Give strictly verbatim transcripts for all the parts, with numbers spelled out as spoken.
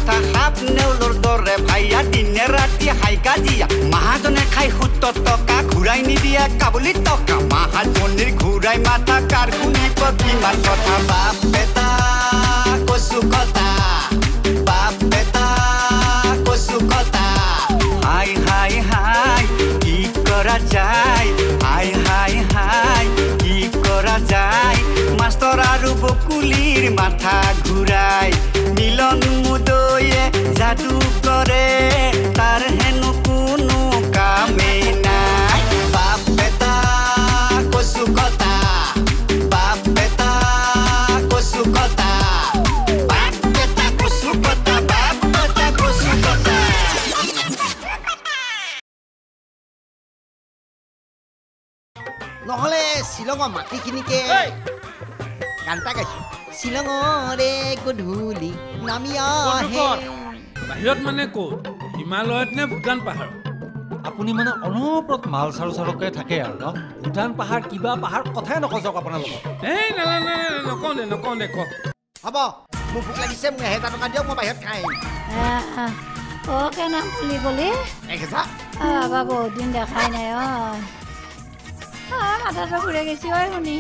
মাথা হাফ নেউলৰ দৰে ভাইয়া দিনে ৰাতি হাই কাজিয়া মহাজনে খাই সত্তৰ টকা ঘূৰাই নিদিয়ে কাবুলী টকা মহাজনীৰ ঘূৰাই মাথা কাৰ শুনিব কিমান কথা বাপ বেটা কচু কটা বাপ বেটা কচু কটা হাই হাই হাই কি কৰা যায় হাই হাই হাই কি কৰা যায় মাষ্টৰ আৰু বকুলিৰ মাথা ঘূৰাই মিলন মুদয়ে যাদু কৰে তাৰ হেনো কোনো কামেই নাই বাপ বেটা কচু কটা বাপ বেটা কচু কটা বাপ বেটা কচু কটা বাপ বেটা কচু কটা নহলে শিলঙৰ মাটিখিনিকে গানটা গাইছো শিলঙৰে গধূলি নামি আহে বাহিৰত মানে ক'ত হিমালয়ত নে ভূটান পাহাৰ আপুনি মানে অনবৰত মাল চাৰু চাৰুকে থাকে আৰু ন ভূটান পাহাৰ কিবা পাহাৰ কথাই নকজক আপোনালোকক এই নালা নকওঁ দে নকওঁ দে ক হ'ব মোক ভোক লাগিছে মোক এহেজাৰ টকা দিয়ক মই বাহিৰত খাই ও কেনা বুলি ক'লি এহেজাৰ বাবু দিন দেখাই নাই অ মাথাটো ঘূৰে গৈছে ঐ শুনি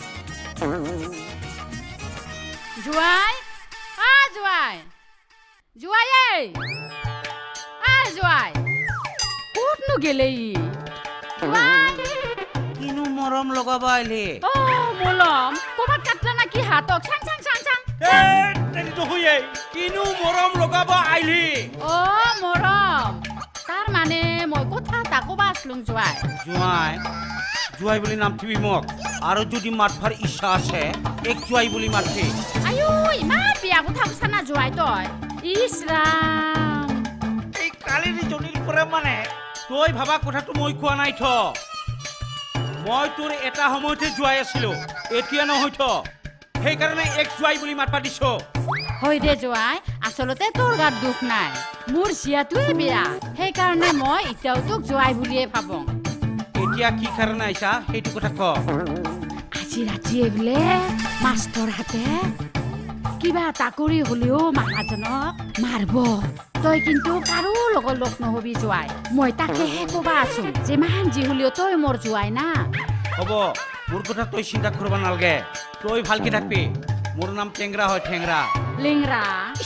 জোৱাই আ জোৱাই জোৱাই এই আ জোৱাই ক'তনো গেলে ই জোৱাই কিনো মৰম লগাব আহিলে অ মলম ক'ৰবাত কাটলা না কি হাতক চাং চাং চাং চাং এই তেৰিটো হৈয়ে কিনো মৰম লগাব আহিলি অ মৰম তাৰ মানে মই কথা এটা ক'বা আছিলো জোৱাই জোৱাই জোৱাই বুলি নাম থিবি মোক আৰু যদি মাতভাৰ ইচ্ছা আছে এক জোৱাই বুলি মাতবি আয়ো ইমান বিয়া কথা কৈছা না জোৱাই তই ইছ ৰাম এই কালিৰ জনীৰ পৰা মানে তই ভাবা কথাটো মই কোৱা নাই থ মই তোৰ এটা সময়তে জোৱাই আছিলো এতিয়া নহয় থ সেইকাৰণে এক জোৱাই বুলি মাতবা দিছ হয় দে জোৱাই আচলতে তোৰ গাত দুখ নাই মোৰ জিয়াটোৱে বেয়া সেইকাৰণে মই এতিয়াও তোক জোৱাই বুলিয়ে ভাবোঁ এতিয়া কি কাৰণে আইছা সেইটো কথা ক আজি ৰাতিয়ে বোলে মাষ্টৰ হাতে কিবা এটা কৰি হ'লেও মহাজনক মাৰব তই কিন্তু কাৰো লগত লগ নহবি জোৱাই মই তাকেহে ক'বা আছো যিমান যি হ'লেও তই মোৰ জোৱাই না হ'ব মোৰ কথা তই চিন্তা কৰিব নালাগে তই ভালকে থাকবি মোৰ নাম টেংৰা হয় টেংৰা লিংৰা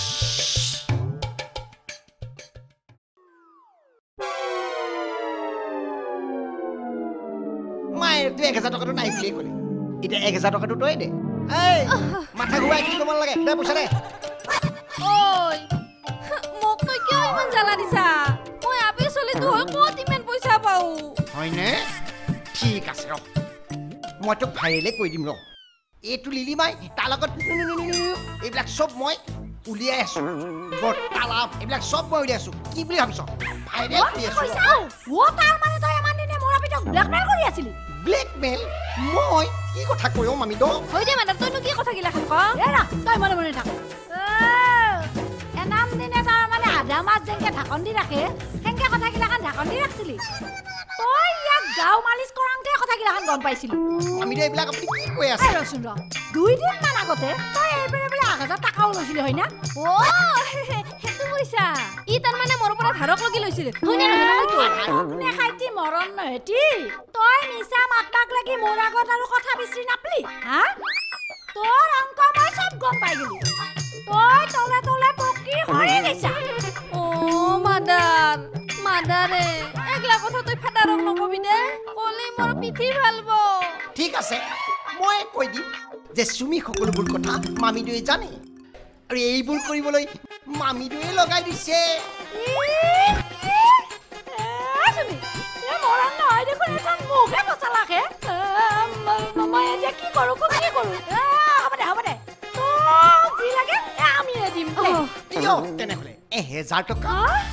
মায়ে তুই এক হাজাৰ টকাটো নাই বুলিয়ে ক'লে এতিয়া এক হাজাৰ টকাটো তই দে এই মাথা ঘূৰাই কি ক'ব লাগে দে পইচা দে ঐ মোক তই কিয় ইমান জ্বালা দিছা মই আপে চলিতো হৈ ক'ত ইমান পইচা পাওঁ হয়নে ঠিক আছে ৰ মই তোক ভাইৰেলে কৈ দিম ৰ এইটো লিলিমাই তাৰ লগত এইবিলাক চব মই উলিয়াই আছো বৰ তালাপ এইবিলাক চব মই উলিয়াই আছো কি বুলি ভাবিছ ভাইৰেল কৰি আছো ও তাৰ মানে তই আমাৰ দিনে মোৰ পিতক ব্লেকমেইল কৰি আছিলি ব্লেকমেইল মই কি কথা কৈ অ মামি তো হৈ দে মানে তইনো কি কথা গিলা খান ক এৰা তই মনে মনে থাক এনাম দিনে তাৰ মানে আধা মাছ যেনকে ঢাকন দি ৰাখে সেনকে কথাগিলা খান ঢাকন দি ৰাখছিলি তই ইয়াক গাঁও মালিচ কৰাংতে কথাগিলা খান গম পাইছিলি মামি এইবিলাক আপুনি কি কৈ আছে ৰচোন ৰ দুই দিন মান আগতে তই এইবাৰে বোলে এক হাজাৰ টকাও লৈছিলি হয় না অ সেইটো পইচা ই তাৰ মানে মোৰ পৰা ধাৰক লগি লৈছিল হয়নে নহয় নেখাইতি মৰণ নহতি তই মিছা মাতবাক লাগি মোৰ আগত আৰু কথা বিচৰি নাপলি হা তোৰ অংক মই চব গম পাই গলি তই তলে তলে পকি হৰি গৈছা অ মাদাৰ মাদাৰে একলা কথা তই ফাদাৰক নকবি দে কলি মোৰ পিঠি ভালব ঠিক আছে মই কৈ দিম যে সুমি সকলোবোৰ কথা মামিদুৱে জানে আৰু এইবোৰ কৰিবলৈ মামিদুৱে লগাই দিছে সুমি এ মৰণ নহয় দেখোন এখন মুখে পচালাকে মই এতিয়া কি কৰোঁ কি কৰোঁ হ'ব দে হ'ব দে তোক যি লাগে আমি দিম দিয়ক তেনেহ'লে এহেজাৰ টকা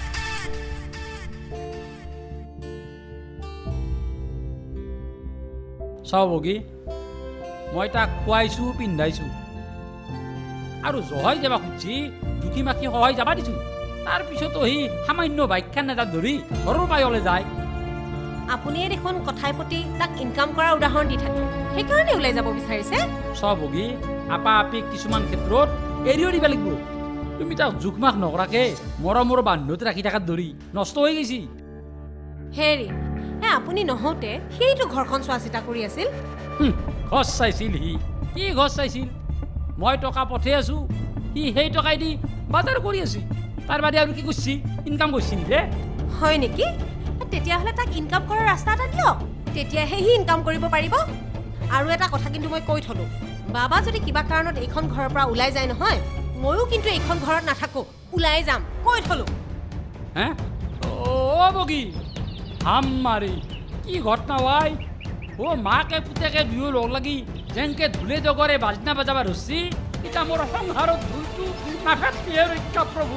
চাও বগী মই তাক খুৱাইছো পিন্ধাইছো আৰু জহাই যাবা খুঁজি দুখী মাখি সহায় যাবা দিছো তাৰ পিছতো সি সামান্য বাইকখান এটা ধৰি ঘৰৰ পায়লে যায় আপুনিয়ে দেখোন কথাই প্ৰতি তাক ইনকাম কৰাৰ উদাহৰণ দি থাকে সেইকাৰণে ওলাই যাব বিচাৰিছে চাও বগী আপা আপি কিছুমান ক্ষেত্ৰত এৰিও দিব লাগিব তুমি তাক জোখমাখ নকৰাকে মৰমৰ বান্ধত ৰাখি থাকাত ধৰি নষ্ট হৈ গৈছি হেৰি হে আপুনি নহওঁতে সেইটো ঘৰখন চোৱা চিতা কৰি আছিল ঘৰ চাইছিল সি কি ঘৰ চাইছিল মই টকা পঠাই আছো সি সেই টকাই দি বাজাৰ কৰি আছিল তাৰ বাদে আৰু কি কৰিছি ইনকাম কৰিছি নে হয় নেকি তেতিয়াহ'লে তাক ইনকাম কৰাৰ ৰাস্তা এটা দিয়ক তেতিয়াহে সি ইনকাম কৰিব পাৰিব আৰু এটা কথা কিন্তু মই কৈ থলো বাবা যদি কিবা কাৰণত এইখন ঘৰৰ পৰা ওলাই যায় নহয় ময়ো কিন্তু এইখন ঘৰত নাথাকো ওলাই যাম কৈ থলো হে অ বগী হাম মাৰি কি ঘটনা হয় ও মাকে পুতেকে দুয়ো লগ লাগি যেনকে ধুলে জগৰে বাজনা বাজাবা ধৰছি এতিয়া মোৰ সংসাৰত ধুলটো নাথাকিয়ে ৰক্ষা প্ৰভু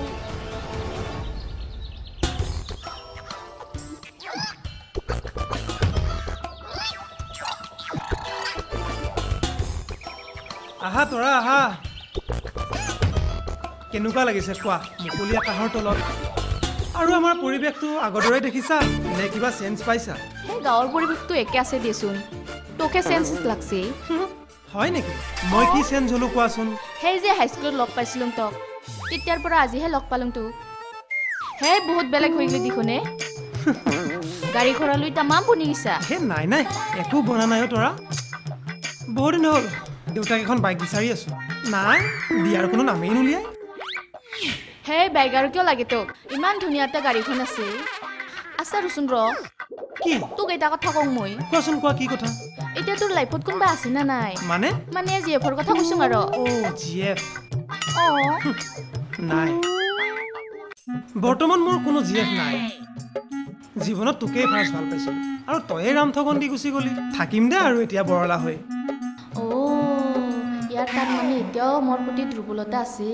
আহা তৰা আহা কেনেকুৱা লাগিছে কোৱা মুকলি আকাশৰ তলত আৰু আমাৰ পৰিৱেশটো আগৰ দৰে দেখিছা নে কিবা চেঞ্জ পাইছা সেই গাঁৱৰ পৰিৱেশটো একে আছে দিয়েচোন তোকে চেঞ্জ লাগছে হয় নেকি মই কি চেঞ্জ হলো কোৱাচোন সেই যে হাইস্কুলত লগ পাইছিলুম তোক তেতিয়াৰ পৰা আজিহে লগ পালুম তোক হে বহুত বেলেগ হৈ গলি দিখনে গাড়ী ঘোড়া লৈ তামাম বনি গিছা হে নাই নাই একো বনা নাই তৰা বহুত দিন হ'ল দেউতাক এখন বাইক বিচাৰি আছো নাই বিয়াৰ কোনো নামেই নুলিয়াই হে বাইক আৰু কিয় লাগে তোক ইমান ধুনীয়া এটা গাড়ীখন আছে আচ্ছা ৰচোন ৰ কি তোক এটা কথা কওঁ মই কোৱাচোন কোৱা কি কথা এতিয়া তোৰ লাইফত কোনোবা আছে না নাই মানে মানে জি এফৰ কথা কৈছো আৰু অ জি এফ অ নাই বৰ্তমান মোৰ কোনো জি এফ নাই জীৱনত তোকেই ফাৰ্ষ্ট ভাল পাইছোঁ আৰু তয়ে ৰামঠগন দি গুচি গলি থাকিম দে আৰু এতিয়া বৰলা হৈ অ ইয়াৰ তাৰ মানে এতিয়াও মোৰ প্ৰতি দুৰ্বলতা আছে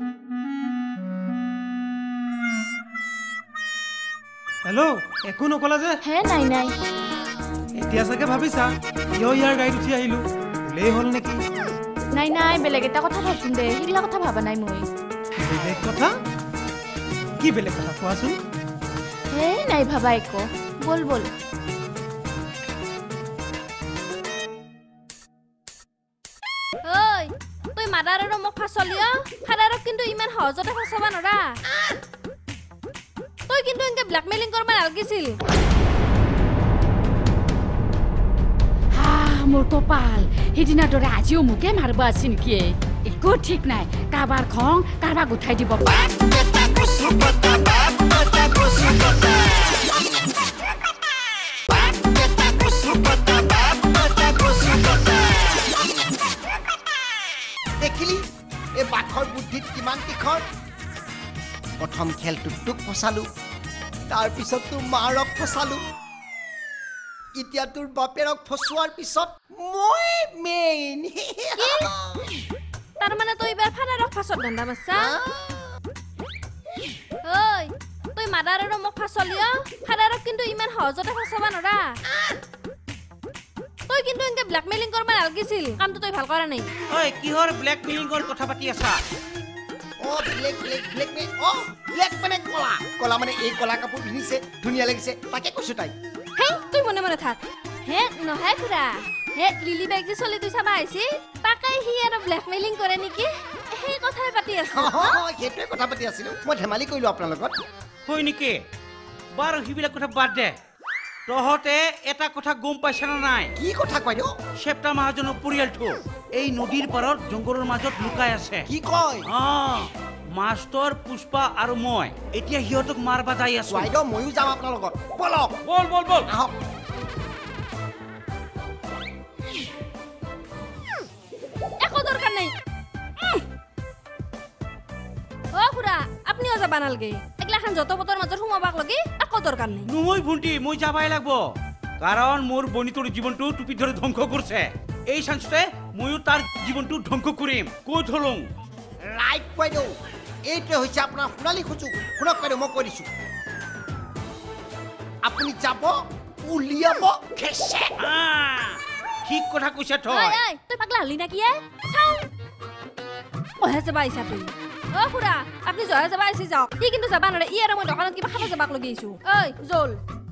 হেল্ল' একো নকলা যে হে নাই নাই এতিয়া চাগে ভাবিছা কিয় ইয়াৰ গাড়ীত উঠি আহিলো ভুলেই হ'ল নেকি নাই নাই বেলেগ এটা কথা ভাবছোন দে সেইগিলা কথা ভাবা নাই মই বেলেগ কথা কি বেলেগ কথা কোৱাচোন হে নাই ভাবা একো বল বল ঐ তই মাদাৰ আৰু মোক ফাচলিয়া ফাদাৰক কিন্তু ইমান সহজতে ফচাবা নৰা তই কিন্তু এনেকে ব্লেকমেইলিং কৰিব নালাগিছিল হা মোৰ কপাল সেইদিনা দৰে আজিও মোকে মাৰিব আছে নেকি একো ঠিক নাই কাৰোবাৰ খং কাৰোবাক উঠাই দিব দেখিলি এই বাঘৰ বুদ্ধিত কিমান তীখৰ প্ৰথম খেলটোত তোক ফচালো তাৰপিছত তোৰ মাৰক ফচালো এতিয়া তোৰ বাপেৰক ফচোৱাৰ পিছত মই মেইন তাৰমানে তই এইবাৰ ফাদাৰক ফাচত ধান্দা মাৰছা ঐ তই মাদাৰ আৰু মোক ফাচলিয়া ফাদাৰক কিন্তু ইমান সহজতে ফচাবা নৰা তই কিন্তু এনেকে ব্লেকমেইলিং কৰিব নালাগিছিল কামটো তই ভাল কৰা নাই ঐ কিহৰ ব্লেকমেইলিংৰ কথা পাতি আছা অ ব্লেক ব্লেক ব্লেক মে অ ব্লেক মানে কলা কলা মানে এই কলা কাপোৰ পিন্ধিছে ধুনীয়া লাগিছে তাকে কৈছো তাই হেই তুই মনে মনে থাক হে নহয় খুৰা হে লিলি বেগ যে চলি তুই চাবা আহিছি তাকে সি আৰু ব্লেকমেইলিং কৰে নেকি সেই কথাই পাতি আছো সেইটোৱে কথা পাতি আছিলো মই ধেমালি কৰিলো আপোনাৰ লগত হয় নেকি বাৰু সেইবিলাক কথা বাদ দে তহঁতে এটা কথা গম পাইছা না নাই কি কথা কয় দিও চেপ্তা মহাজনৰ পৰিয়ালটো এই নদীৰ পাৰত জংগলৰ মাজত লুকাই আছে কি কয় অ মাষ্টৰ পুষ্পা আৰু মই এতিয়া সিহঁতক মাৰবা যাই আছো বাইদেউ ময়ো যাম আপোনাৰ লগত বলক বল বল বল আহক একো দৰকাৰ নাই অ খুৰা আপুনিও যাবা নালগে এগলাখান যত বতৰ মাজত সোমাবাক লাগি একো দৰকাৰ নাই নহয় ভণ্টি মই যাবাই লাগব কাৰণ মোৰ বনিটোৰ জীৱনটো টুপি ধৰে ধ্বংস কৰিছে এই চান্সতে ময়ো তাৰ জীৱনটো ধ্বংস কৰিম কৈ থলং ৰাইট বাইদেউ এইটোৱে হৈছে আপোনাৰ সোণালী সুযোগ শুনক বাইদেউ মই কৈ দিছোঁ আপুনি যাব উলিয়াব খেছে ঠিক কথা কৈছে ঐ ঐ তই পাগলা হলি নাকি এ চাও কহে যাবা আহিছা তুই অ খুৰা আপুনি জয়া যাবা আহিছে যাওক ই কিন্তু যাবা নৰে ই আৰু মই দোকানত কিবা খাব যাবাক লগি আহিছো ঐ জল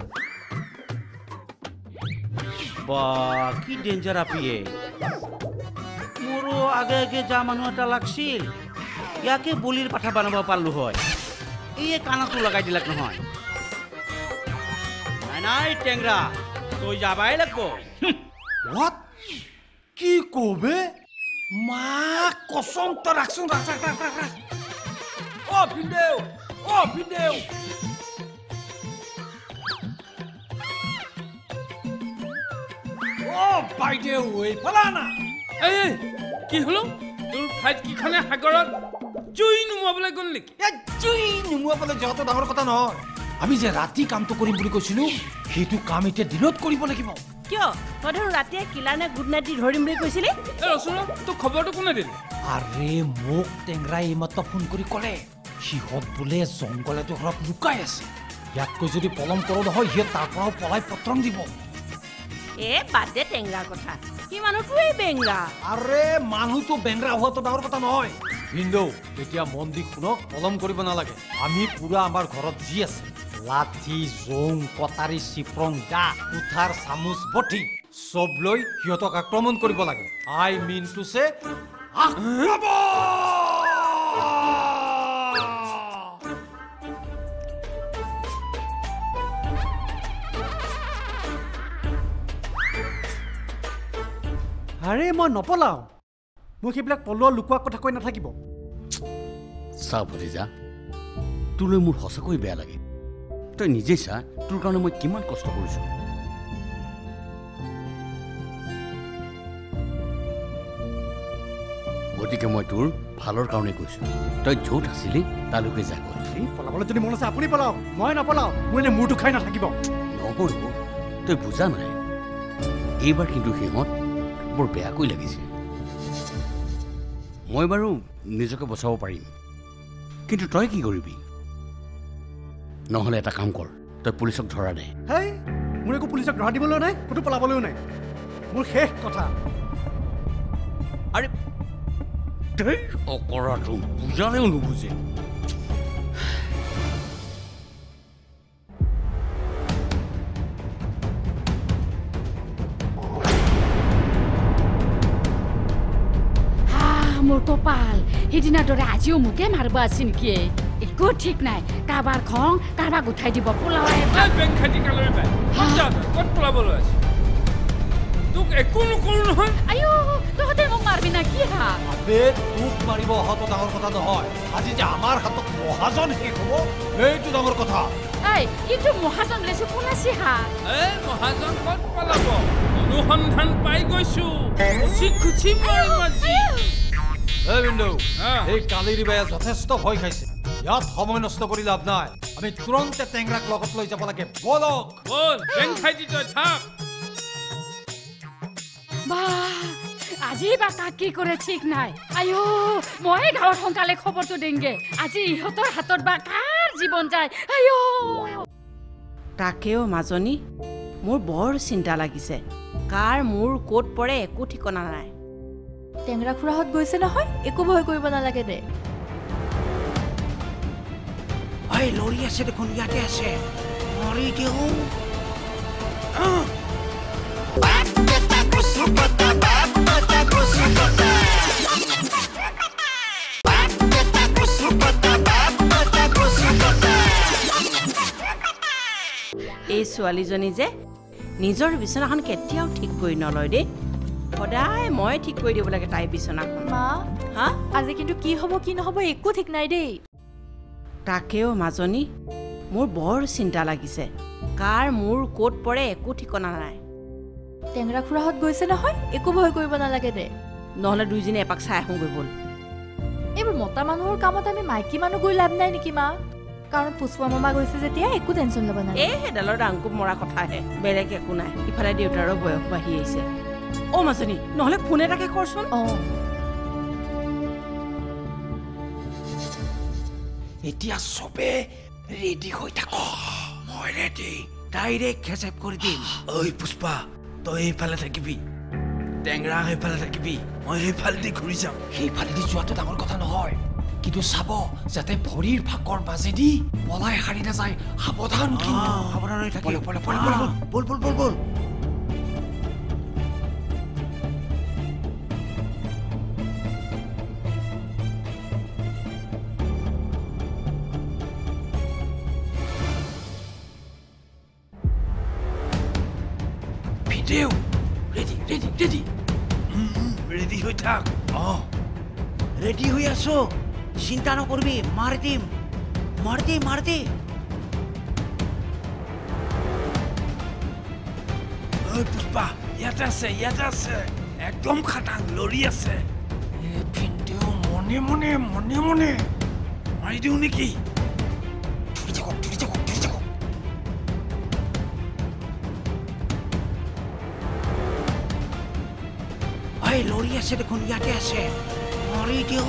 বা কি ডেঞ্জাৰ আপিয়ে মোৰো আগে আগে যা মানুহ এটা লাগছিল ইয়াকে বলিৰ পাঠা বনাব পাৰলো হয় এই কাণতো লগাই দিলাক নহয় নাই নাই টেংৰা তই যাবাই লাগব হোৱাট কি কবে মা কসম তো রাখছুন রাখ রাখ রাখ রাখ ও ভিন্দেও ও ভিন্দেও ও বাইদেউ এই ফলানা এই এই কি হলো তোৰ ফ্লাইট কিখনে সাগৰত জুই নুমাবলৈ গ'ল নেকি এ জুই নুমাবলৈ যত ডাঙৰ কথা নহয় আমি যে ৰাতি কামটো কৰিম বুলি কৈছিলো সেইটো কাম এতিয়া দিনত কৰিব লাগিব কিয় মই ধৰ ৰাতিয়ে কিলা নে গুড নাইট দি ধৰিম বুলি কৈছিলি এ ৰচোন তোক খবৰটো কোনে দিলে আৰে মোক টেংৰাই এইমাত্ৰ ফোন কৰি ক'লে সিহঁত বোলে জংঘলেতো ঘৰত লুকাই আছে ইয়াতকৈ যদি পলম কৰোঁ নহয় সিহঁত তাৰ পৰাও পলাই পত্ৰং দিব এ বাদে টেংৰাৰ কথা কি মানুহটোৱে বেংৰা আৰে মানুহটো বেংৰা হোৱাটো ডাঙৰ কথা নহয় ভিন্দৌ এতিয়া মন দি শুনক পলম কৰিব নালাগে আমি পুৰা আমাৰ ঘৰত যি আছে লাঠি জোং কটাৰী চিপ্ৰং দা উঠাৰ চামুচ বঠি চব লৈ সিহঁতক আক্ৰমণ কৰিব লাগে আই মিন টু সে আৰে মই নপলাও মোক সেইবিলাক পলোৱা লুকোৱা কথা কৈ নাথাকিব চা ভতিজা তোলৈ মোৰ সঁচাকৈ বেয়া লাগে তই নিজে চা তোৰ কাৰণে মই কিমান কষ্ট কৰিছো গতিকে মই তোৰ ভালৰ কাৰণে কৈছো তই য'ত আছিলি তালৈকে যা গ'ল পলাবলৈ যদি মন আছে আপুনি পলাওক মই নপলাও মোৰ এনে মূৰটো খাই নাথাকিব নকৰিব তই বুজা নাই এইবাৰ কিন্তু সিহঁত বৰ বেয়াকৈ লাগিছে মই বাৰু নিজকে বচাব পাৰিম কিন্তু তই কি কৰিবি নহ'লে এটা কাম কৰ তই পুলিচক ধৰা দে হেই মোৰ একো পুলিচক ধৰা দিবলৈও নাই ক'তো পলাবলৈও নাই মোৰ শেষ কথা আৰে তই অকৰাটো বুজালেও নুবুজে মোৰ কপাল সেইদিনা দৰে আজিও মোকে মাৰিব আছে নেকি একো ঠিক নাই কাৰোবাৰ খং কাৰোবাক উঠাই দিব পলাৱাই বেংক খাটি কালৈ পাই ক'ত পলাবলৈ আছে তোক একো নকৰো নহয় আয়ো তহঁতে মোক মাৰবি না কি হা আবে তোক মাৰিব অহাটো ডাঙৰ কথা নহয় আজি যে আমাৰ হাতত মহাজন শেষ হ'ব এইটো ডাঙৰ কথা এই কিন্তু মহাজন লেচু কোন আছে হা এই মহাজন ক'ত পলাব অনুসন্ধান পাই গৈছো খুচি খুচি মাৰিম আজি এই বিন্দু এই কালিৰি বায়ে যথেষ্ট ভয় খাইছে ইয়াত সময় নষ্ট কৰি লাভ নাই আমি তুৰন্তে টেংৰাক লগত লৈ যাব লাগে বলক বল বেংক খাইটি তই থাক বাহ আজি বা কাক কি কৰে ঠিক নাই আয়ো মই গাঁৱত সোনকালে খবৰটো দিংগে আজি ইহঁতৰ হাতত বা কাৰ জীৱন যায় আয়ো তাকেও মাজনী মোৰ বৰ চিন্তা লাগিছে কাৰ মোৰ ক'ত পৰে একো ঠিকনা নাই টেংৰা খুৰাহঁত গৈছে নহয় একো ভয় কৰিব নালাগে দে এই লৰি আছে দেখোন ইয়াতে আছে মৰি দিওঁ এই ছোৱালীজনী যে নিজৰ বিচনাখন কেতিয়াও ঠিক কৰি নলয় দেই সদায় মই ঠিক কৰি দিব লাগে তাই বিচনাখন মা হা আজি কিন্তু কি হ'ব কি নহ'ব একো ঠিক নাই দেই তাকেও মাজনী মোৰ বৰ চিন্তা লাগিছে কাৰ মোৰ ক'ত পৰে একো ঠিকনা নাই টেংৰা খুৰাহঁত গৈছে নহয় একো ভয় কৰিব নালাগে দে নহ'লে দুইজনে এপাক চাই আহোঁগৈ ব'ল এইবোৰ মতা মানুহৰ কামত আমি মাইকী মানুহ গৈ লাভ নাই নেকি মা কাৰণ পুষ্পা মামা গৈছে যেতিয়া একো টেনশ্যন ল'ব নালাগে এই সেইডালৰ ডাংকুপ মৰা কথাহে বেলেগ একো নাই ইফালে দেউতাৰো বয়স বাঢ়ি আহিছে অ' মাজনী নহ'লে ফোন এটাকে কৰচোন অঁ এতিয়া চবে ৰেডি হৈ থাক মই ৰেডি ডাইৰেক্ট খেচেপ কৰি দিম ঐ পুষ্পা তই এইফালে থাকিবি টেংৰা সেইফালে থাকিবি মই সেইফালেদি ঘূৰি যাম সেইফালেদি যোৱাটো ডাঙৰ কথা নহয় কিন্তু চাব যাতে ভৰিৰ ফাকৰ মাজেদি পলাই সাৰি নাযায় সাৱধান কিন্তু সাৱধান হৈ থাকিব বল বল বল বল বল বল video ready ready ready ready হৈ থাক অ ৰেডি হৈ আছো চিন্তা নকৰিবি মাৰ দিম মাৰ দে মাৰ দে ঐ পুষ্পা ইয়াতে আছে ইয়াতে আছে একদম খাটাং লৰি আছে এই ভিডিঅ মনে মনে মনে মনে মাৰি দিওঁ নেকি ধৰি থাকক ধৰি থাকক ধৰি থাকক ঐ লৰি আছে দেখোন ইয়াতে আছে মাৰি দিওঁ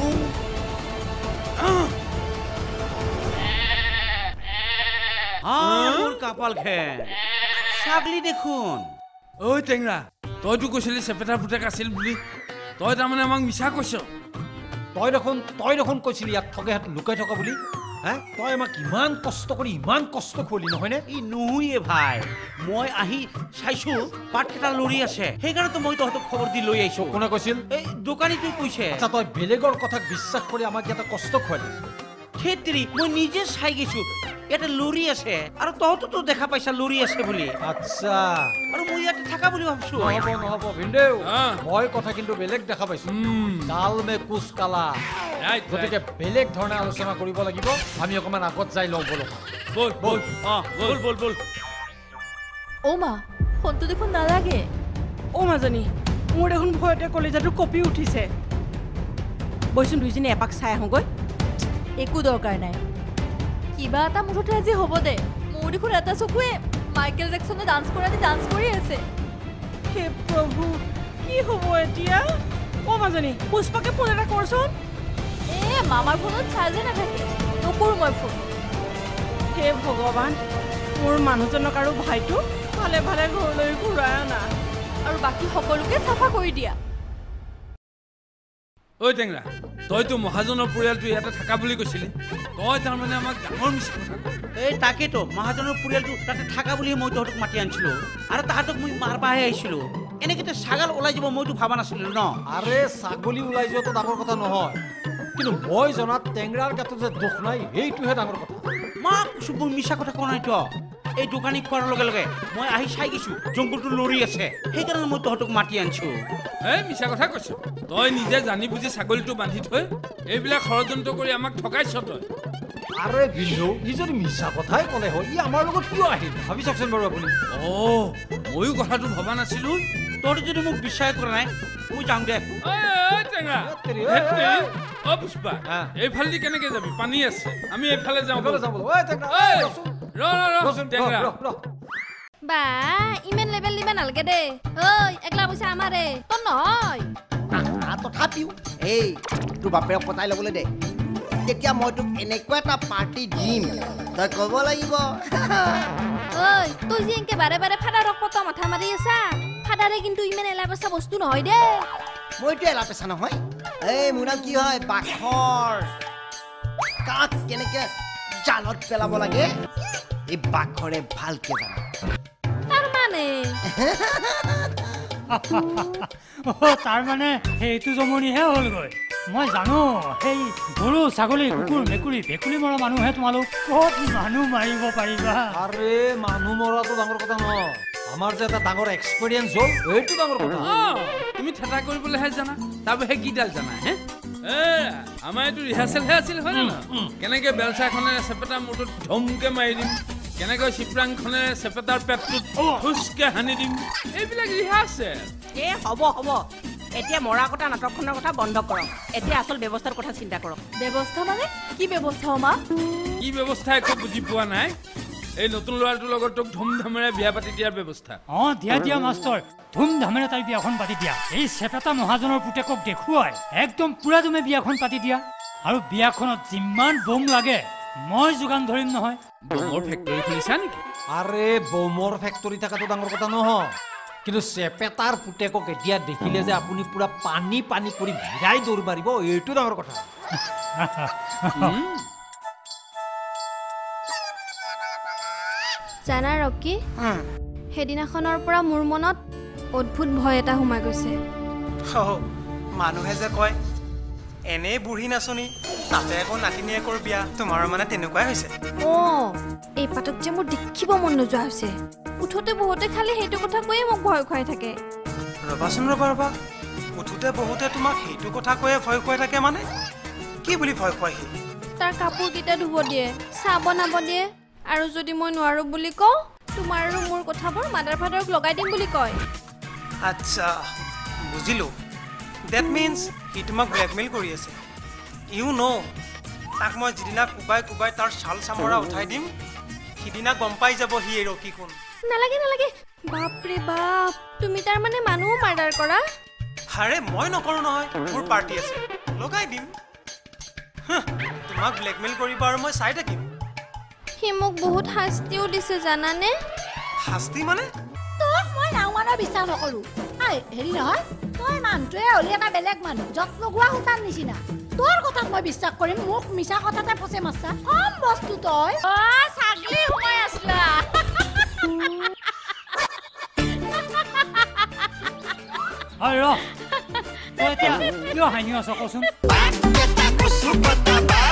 মোৰ কাপাল খেন ছাগলী দেখোন ঐ টেংৰা তইতো কৈছিলি চেপেটাৰ পুতেক আছিল বুলি তই তাৰমানে আমাক মিছা কৈছ তই দেখোন তই দেখোন কৈছিলি ইয়াত থকে হাত লুকাই থকা বুলি হে তই আমাক ইমান কষ্ট কৰি ইমান কষ্ট খুৱালি নহয়নে ই নহয়ে ভাই মই আহি চাইছো পাতকেইটা লৰি আছে সেইকাৰণেতো মই তহঁতক খবৰ দি লৈ আহিছো কোনে কৈছিল এই দোকানীটোৱে কৈছে আচ্ছা তই বেলেগৰ কথাক বিশ্বাস কৰি আমাক ইয়াতে কষ্ট খুৱালি খেতিৰি মই নিজে চাই গৈছো ইয়াতে লৰি আছে আৰু তহঁততো দেখা পাইছা লৰি আছে বুলি আচ্ছা আৰু মই ইয়াতে থাকা বুলি ভাবছো নহ'ব নহ'ব ভিনদেউ মই কথা কিন্তু বেলেগ দেখা পাইছো কাল মে কুচ কালা গতিকে বেলেগ ধৰণে আলোচনা কৰিব লাগিব আমি অকণমান আগত যাই লওঁ বলো বল বল অ বল বল বল অ' মা ফোনটো দেখোন নালাগে অ' মাজনী মোৰ দেখোন ভয়তে কলিজাটো কঁপি উঠিছে বৈচোন দুইজনী এপাক চাই আহোঁগৈ একো দৰকাৰ নাই কিবা এটা মুঠতে আজি হ'ব দে মোৰ দেখোন এটা চকুৱে মাইকেল জেকচনে ডান্স কৰা দি ডান্স কৰি আছে হে প্ৰভু কি হ'ব এতিয়া অ' মাজনী পুষ্পাকে ফোন এটা কৰচোন এ মামাৰ ফোনত চাৰ্জে নাথাকে নকৰোঁ মই ফোন হে ভগৱান মোৰ মানুহজনক আৰু ভাইটো ভালে ভালে ঘৰলৈ ঘূৰাই অনা আৰু বাকী সকলোকে চাফা কৰি দিয়া ঐ টেংৰা তইতো মহাজনৰ পৰিয়ালটো ইয়াতে থাকা বুলি কৈছিলি তই তাৰমানে আমাক ডাঙৰ মিছা কথা ক এই তাকেতো মহাজনৰ পৰিয়ালটো তাতে থাকা বুলি মই তহঁতক মাতি আনিছিলো আৰু তাহাঁতক মই মাৰবাহে আহিছিলো এনেকেতো ছাগাল ওলাই যাব মইতো ভাবা নাছিলো ন আৰে ছাগলী ওলাই যোৱাটো ডাঙৰ কথা নহয় কিন্তু মই জনাত টেংৰাৰ গাতো যে দুখ নাই এইটোহে ডাঙৰ কথা মা কৈছো মই মিছা কথা কোৱা নাইতো এই দোকানী খোৱাৰ লগে লগে মই আহি চাই গৈছো জংঘলটো লৰি আছে সেইকাৰণে মই তহঁতক মাতি আনিছো এই মিছা কথা কৈছ তই নিজে জানি বুজি ছাগলীটো বান্ধি থৈ এইবিলাক ষড়যন্ত্ৰ কৰি আমাক ঠগাইছ তই আৰে ভিনদেউ ই যদি মিছা কথাই ক'লে হয় ই আমাৰ লগত কিয় আহিল ভাবি চাওকচোন বাৰু আপুনি অ' ময়ো কথাটো ভবা নাছিলো তহঁতে যদি মোক বিশ্বাস কৰা নাই মই যাওঁ দে টেঙা অ' পুষ্পা এইফালেদি কেনেকে যাবি পানী আছে আমি এইফালে যাওঁ বা ইমান লেবেল দিবা নালাগে দে ঐ একলা পইচা আমাৰে তোৰ নহয় তথাপিও এই তোৰ বাপেৰক পতাই ল'বলৈ দে তেতিয়া মই তোক এনেকুৱা এটা পাৰ্টি দিম তই ক'ব লাগিব ঐ তই যে এনেকে বাৰে বাৰে ফাদাৰক পতা মাথা মাৰি আছা ফাদাৰে কিন্তু ইমান এলা পেচা বস্তু নহয় দে মইতো এলা পেচা নহয় এই মোৰ নাম কি হয় বাখৰ কাক কেনেকে জালত পেলাব লাগে এই বাখৰে ভালকে জানে তাৰ মানে তাৰ মানে সেইটো জমনিহে হ'লগৈ মই জানো সেই গৰু ছাগলী কুকুৰ মেকুৰী ভেকুলী মৰা মানুহে তোমালোক ক'ত মানুহ মাৰিব পাৰিবা আৰে মানুহ মৰাটো ডাঙৰ কথা নহয় আমাৰ যে এটা ডাঙৰ এক্সপেৰিয়েঞ্চ হ'ল এইটো ডাঙৰ কথা তুমি থেতা কৰিবলৈহে জানা তাৰবাবে কিডাল জানা হে আমাৰ এইটো ৰিহাৰ্চেলহে আছিল হয় নে নহয় কেনেকে বেলচাখনেৰে চেপেটা মূৰটোত ধমকে মাৰি দিম কেনেকৈ চিপৰাংখনেৰে চেপেটাৰ পেটটোত খুচকে সানি দিম এইবিলাক ৰিহাৰ্চেল এ হ'ব হ'ব এতিয়া মৰা কটা নাটকখনৰ কথা বন্ধ কৰক এতিয়া আচল ব্যৱস্থাৰ কথা চিন্তা কৰক ব্যৱস্থা মানে কি ব্যৱস্থা মা কি ব্যৱস্থা একো বুজি পোৱা নাই এই নতুন ল'ৰাটোৰ লগত তোক ধুমধামেৰে বিয়া পাতি দিয়াৰ ব্যৱস্থা অঁ দিয়া দিয়া মাষ্টৰ ধুমধামেৰে তাই বিয়াখন পাতি দিয়া এই চেপেটা মহাজনৰ পুতেকক দেখুৱাই একদম পুৰা দুমে বিয়াখন পাতি দিয়া আৰু বিয়াখনত যিমান বম লাগে মই যোগান ধৰিম নহয় বমৰ ফেক্টৰী খুলিছা নেকি আৰে বমৰ ফেক্টৰী থকাটো ডাঙৰ কথা নহয় কিন্তু চেপেটাৰ পুতেকক এতিয়া দেখিলে যে আপুনি পুৰা পানী পানী কৰি ভিৰাই দৌৰ মাৰিব এইটো ডাঙৰ কথা জানা ৰকি সেইদিনাখনৰ পৰা মোৰ মনত অদ্ভুত ভয় এটা সোমাই গৈছে মানুহে যে কয় এনেই বুঢ়ী নাচনি তাতে আকৌ নাতিনীয়েকৰ বিয়া তোমাৰো মানে তেনেকুৱাই হৈছে অঁ এই পাতক যে মোৰ দেখিব মন নোযোৱা হৈছে উঠোতে বহুতে খালি সেইটো কথা কৈয়ে মোক ভয় খুৱাই থাকে ৰবাচোন ৰবা ৰবা উঠোতে বহুতে তোমাক সেইটো কথা কৈয়ে ভয় খুৱাই থাকে মানে কি বুলি ভয় খুৱাই সি তাৰ কাপোৰকেইটা ধুব দিয়ে চাহ বনাব দিয়ে আৰু যদি মই নোৱাৰো বুলি কওঁ তোমাৰ আৰু মোৰ কথাবোৰ মাদাৰ ফাদাৰক লগাই দিম বুলি কয় আচ্ছা বুজিলো ডেট মিন্স সি তোমাক ব্লেকমেইল কৰি আছে ইউ নো তাক মই যিদিনা কুবাই কুবাই তাৰ ছাল চামৰা উঠাই দিম সিদিনা গম পাই যাব সি এই ৰকি কোন নালাগে নালাগে বাপৰে বাপ তুমি তাৰ মানে মানুহ মাৰ্ডাৰ কৰা হাৰে মই নকৰো নহয় মোৰ পাৰ্টি আছে লগাই দিম তোমাক ব্লেকমেইল কৰিব আৰু মই চাই থাকিম সি মোক বহুত শাস্তিও দিছে জানানে শাস্তি মানে তোক মই নাওমানৰ বিশ্বাস নকৰো আই হেৰি নহয় তই মানুহটোৱে হ'লি এটা বেলেগ মানুহ যত লগোৱা সূতাৰ নিচিনা তোৰ কথাত মই বিশ্বাস কৰিম মোক মিছা কথাতে ফচে মাছা কম বস্তু তই অ ছাগলী সোমাই আছিলা হয় ৰ তই এতিয়া কিয় হাঁহি আছ কচোন Bata, kusu, bata, bata.